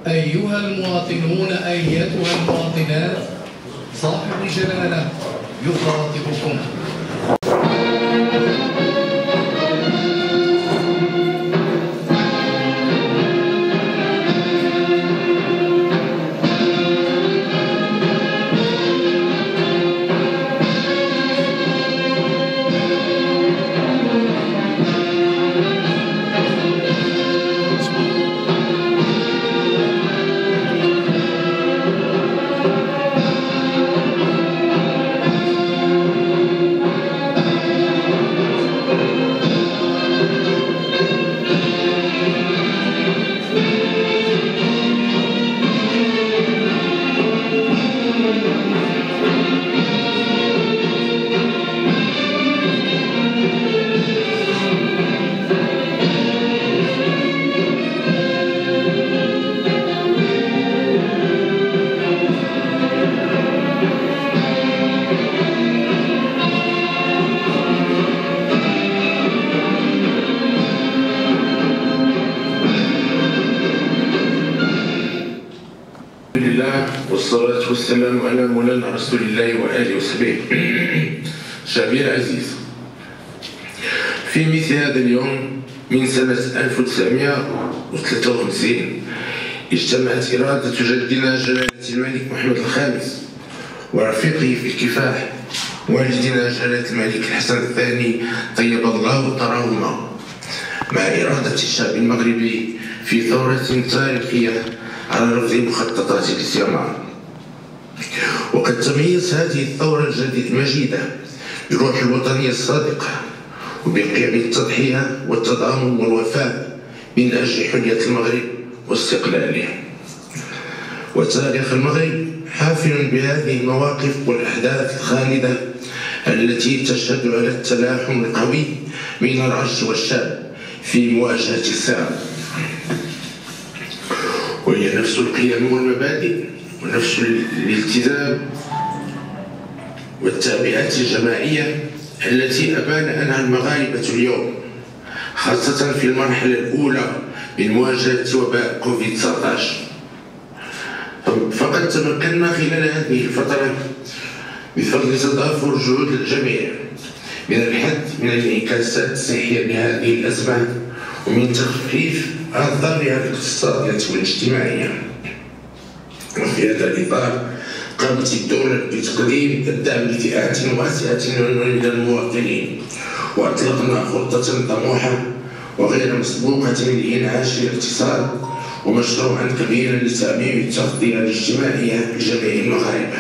أيها المواطنون أيتها المواطنات، صاحب الجلالة يخاطبكم. والصلاة والسلام على مولانا رسول الله وآله وصحبه. شعبي العزيز، في مثل هذا اليوم من سنة 1953 اجتمعت إرادة جدنا جلالة الملك محمد الخامس ورفيقه في الكفاح والدنا جلالة الملك الحسن الثاني طيب الله ثراهما مع إرادة الشعب المغربي في ثورة تاريخية على رفض مخططات الاستعمار. وقد تميز هذه الثورة المجيدة بروح الوطنية الصادقة وبقيم التضحية والتضامن والوفاء من أجل حرية المغرب واستقلاله. وتاريخ المغرب حافل بهذه المواقف والأحداث الخالدة التي تشهد على التلاحم القوي بين العرش والشعب في مواجهة الثأر، وهي نفس القيم والمبادئ ونفس الالتزام والتعبئات الجماعية التي أبان عنها المغاربة اليوم، خاصة في المرحلة الأولى من مواجهة وباء كوفيد-19. فقد تمكنا خلال هذه الفترة بفضل تضافر جهود الجميع من الحد من الانعكاسات الصحية لهذه الأزمة ومن تخفيف آثارها الاقتصادية والاجتماعية. وفي هذا الإطار قامت الدولة بتقديم الدعم لفئات واسعة من المواطنين، وأطلقنا خطة طموحة وغير مسبوقة لإنعاش الاقتصاد ومشروعا كبيرا لتعميم التغطية الاجتماعية لجميع المغاربة.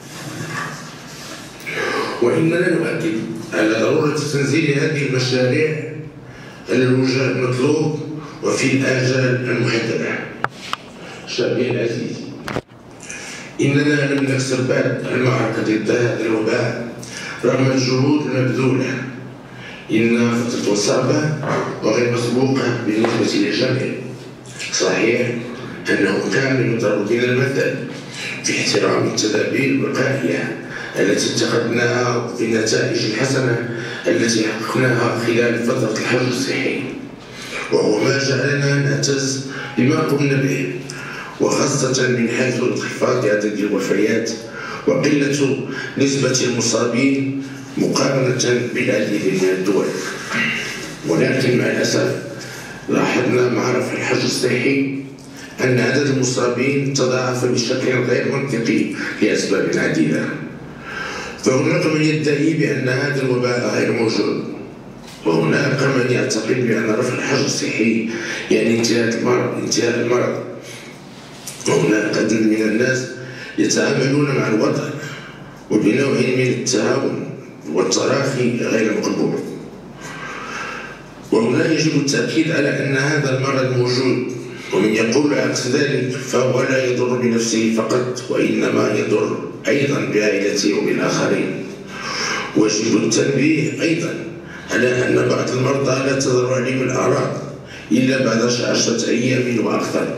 وإننا نؤكد على ضرورة تنزيل هذه المشاريع على الوجه المطلوب وفي الآجال المحددة. شعبي العزيز، إننا لم نكسر بعد المعركة ضد هذا الوباء رغم الجهود المبذولة. إنها فترة صعبة وغير مسبوقة بالنسبة للجميع. صحيح أنه كان يضرب بنا المثل في احترام التدابير الوقائية التي اتخذناها في النتائج الحسنة التي حققناها خلال فترة الحجر الصحي، وهو ما جعلنا نعتز بما قمنا به، وخاصة من حيث انخفاض عدد الوفيات وقلة نسبة المصابين مقارنة بالعديد من الدول. ولكن مع الأسف لاحظنا مع رفع الحجر الصحي أن عدد المصابين تضاعف بشكل غير منطقي لأسباب عديدة. فهناك من يدعي بأن هذا الوباء غير موجود، وهناك من يعتقد بأن رفع الحجر الصحي يعني انتهاء المرض. وهناك عدد من الناس يتعاملون مع الوضع وبنوع من التهاون والتراخي غير مقبول. وهنا يجب التأكيد على أن هذا المرض موجود، ومن يقول عكس ذلك فهو لا يضر بنفسه فقط وإنما يضر أيضا بعائلته وبالآخرين. ويجب التنبيه أيضا على أن بعض المرضى لا تظهر عليهم الأعراض إلا بعد 10 أيام وأكثر،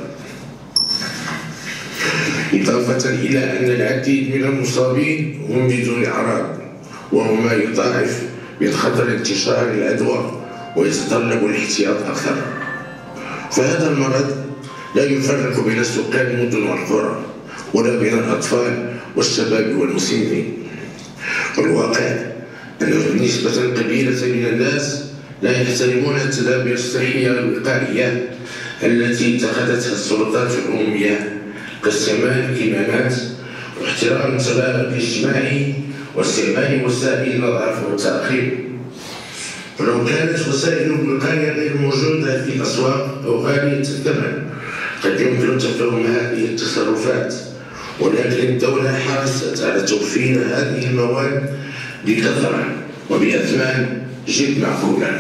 إضافة إلى أن العديد من المصابين هم بدون أعراض، وهو ما يضاعف من خطر انتشار العدوى ويتطلب الاحتياط أكثر. فهذا المرض لا يفرق بين سكان المدن والقرى ولا بين الأطفال والشباب والمسنين. والواقع أنه نسبة قليلة من الناس لا يحترمون التدابير الصحية الوقائية التي اتخذتها السلطات الأممية كاستعمال الكمامات واحترام التباعد الاجتماعي واستعمال وسائل النظافة والتعقيم. ولو كانت وسائل الوقاية غير موجودة في الأسواق أو غالية الثمن قد يمكن تفهم هذه التصرفات، ولكن الدولة حرصت على توفير هذه المواد بكثرة وبأثمان جد معقولة.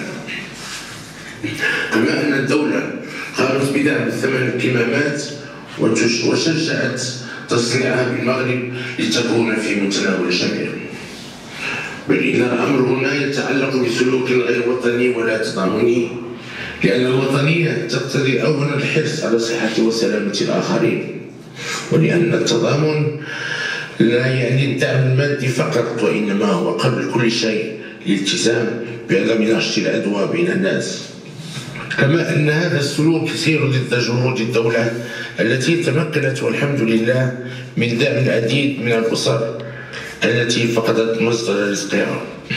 كما أن الدولة قامت بدعم ثمن الكمامات وشجعت تصنيعها بالمغرب لتكون في متناول الجميع. بل إن الأمر هنا يتعلق بسلوك غير وطني ولا تضامني، لأن الوطنية تقتضي أولا الحرص على صحة وسلامة الآخرين، ولأن التضامن لا يعني الدعم المادي فقط، وإنما هو قبل كل شيء الالتزام بعدم نشر العدوى بين الناس. كما أن هذا السلوك يسير ضد جهود الدولة التي تمكنت والحمد لله من دعم العديد من الأسر التي فقدت مصدر رزقها،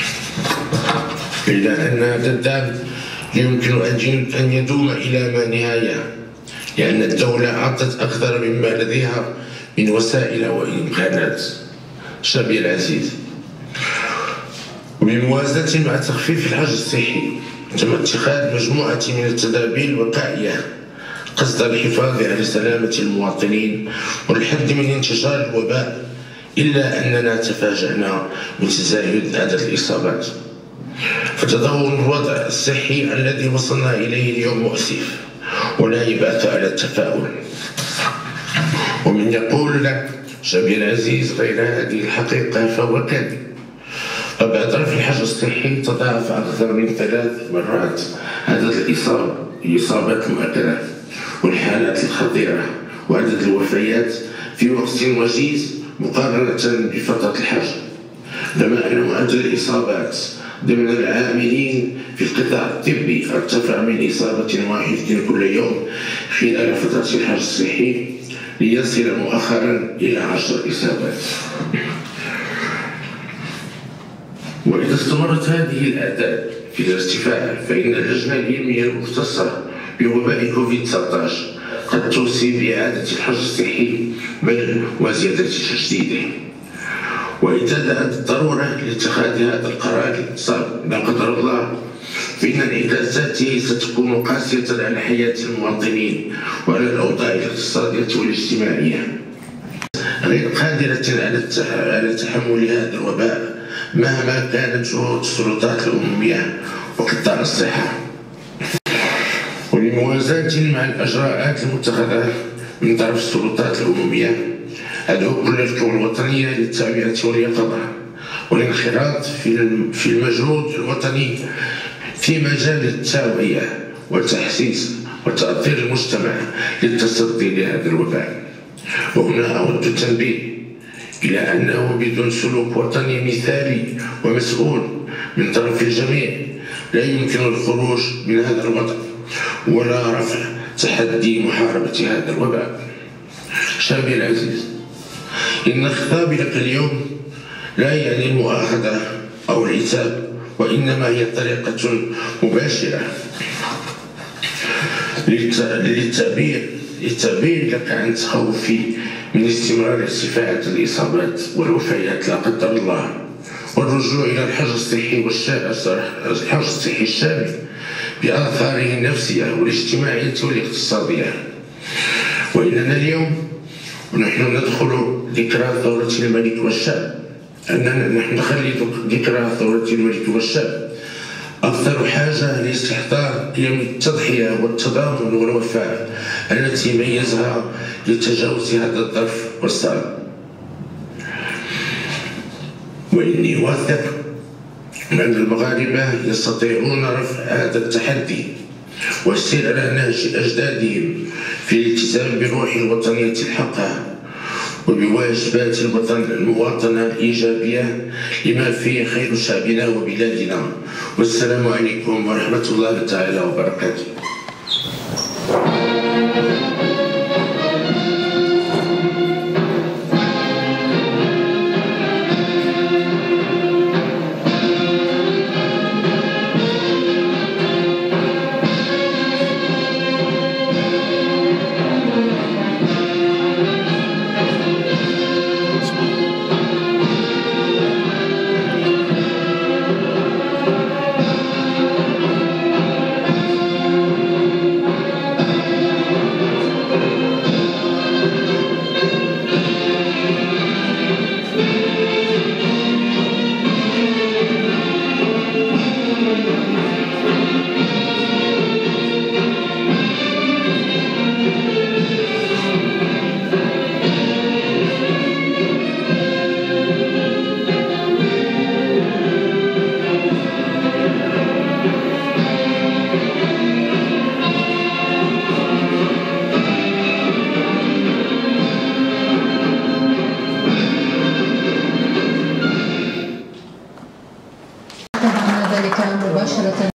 إلا أن هذا الدعم يمكن أن يدوم إلى ما نهاية، لأن الدولة أعطت أكثر مما لديها من وسائل وإمكانات. شعبي العزيز، وبموازنة مع تخفيف الحجر الصحي تم اتخاذ مجموعة من التدابير الوقائية قصد الحفاظ على سلامة المواطنين والحد من انتشار الوباء، إلا أننا تفاجأنا من تزايد عدد الإصابات. فتدهور الوضع الصحي الذي وصلنا إليه اليوم مؤسف ولا يبعث على التفاؤل. ومن يقول لك شعبي العزيز غير هذه الحقيقة فهو كاذب. فبعد رفع الحجر الصحي تضاعف أكثر من 3 مرات عدد الإصابات المؤكدة والحالات الخطيرة وعدد الوفيات في وقت وجيز مقارنة بفترة الحجر، كما أن معدل الإصابات ضمن العاملين في القطاع الطبي ارتفع من إصابة واحدة كل يوم خلال فترة الحجر الصحي ليصل مؤخرا إلى 10 إصابات. وإذا استمرت هذه الأعداد في الارتفاع فإن اللجنة العلمية المختصة بوباء كوفيد-19 قد توصي بإعادة الحجر الصحي بل وزيادة تجديده. وإذا دعت الضرورة لاتخاذ هذا القرار لا قدر الله فإن انعكاساته ستكون قاسية على حياة المواطنين وعلى الأوضاع الاقتصادية والاجتماعية، غير قادرة على تحمل هذا الوباء مهما كانت جهود السلطات الأممية وقطاع الصحة. وبموازاة مع الإجراءات المتخذة من طرف السلطات الأممية أدعو كل القوى الوطنية للتعبئة واليقظة والانخراط في المجهود الوطني في مجال التوعية والتحسيس وتأطير المجتمع للتصدي لهذا الوباء. وهنا أود التنبيه إلى أنه بدون سلوك وطني مثالي ومسؤول من طرف الجميع لا يمكن الخروج من هذا الوضع ولا رفع تحدي محاربة هذا الوباء. شعبي العزيز، إن خطابي لك اليوم لا يعني المؤاخذة أو العتاب، وإنما هي طريقة مباشرة للتعبير لك عن تخوفي من استمرار ارتفاع الإصابات والوفيات لا قدر الله، والرجوع إلى الحجر الصحي الشامل بآثاره النفسية والاجتماعية والاقتصادية. وإننا اليوم ونحن ندخل ذكرى ثورة الملك والشعب، أننا نحن نخلد ذكرى ثورة الملك والشعب أكثر حاجة لاستحضار قيم التضحية والتضامن والوفاء التي ميزها لتجاوز هذا الظرف والصعب. وإني واثق أن المغاربة يستطيعون رفع هذا التحدي والسير على نهج أجدادهم في الالتزام بروح الوطنية الحقة وبواجبات المواطنة الإيجابية لما فيه خير شعبنا وبلادنا. والسلام عليكم ورحمة الله تعالى وبركاته. كان مباشرة